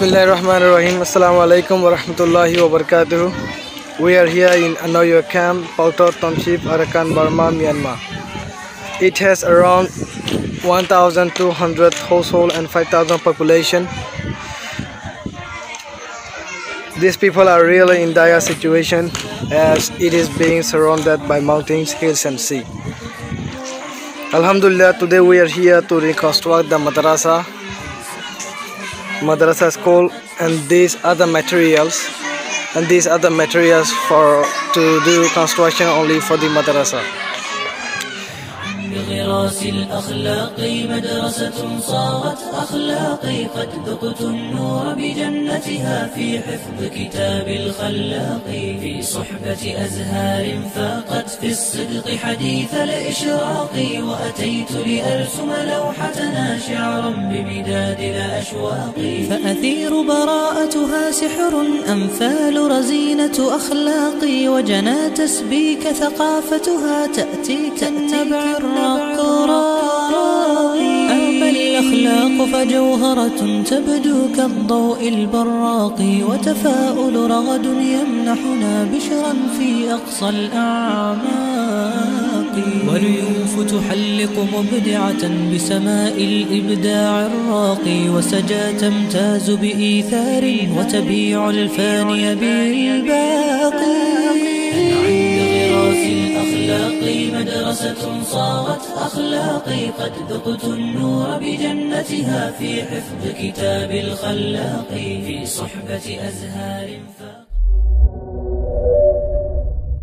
Bismillahirrahmanirrahim. Assalamu alaikum wa rahmatullahi wa barakatuh. We are here in Anoyo camp, Pautor Township, Arakan, Burma, Myanmar. It has around 1,200 households and 5,000 population. These people are really in dire situation as it is being surrounded by mountains, hills and sea. Alhamdulillah, today we are here to reconstruct the Madrasah school and these other materials for to do construction only for the Madrasah. بغراس الأخلاق مدرسة صارت أخلاقي قد ذقت النور بجنتها في حفظ كتاب الخلاق في صحبة أزهار فاقت في الصدق حديث الإشراق وأتيت لأرسم لوحتنا شعرا بمداد الأشواق فأثير براءتها سحر أمثال رزينة أخلاقي وجنى تسبيك ثقافتها تأتيك النبع أما الأخلاق فجوهرة تبدو كالضوء البراق وتفاؤل رغد يمنحنا بشرا في أقصى الأعماق واليوف تحلق مبدعة بسماء الإبداع الراقي وسجا تمتاز بإيثار وتبيع الفاني بالباقي مدرسة صارت أخلاقي قد ذقت النور بجنتها في حفظ كتاب الخلاق في صحبة أزهار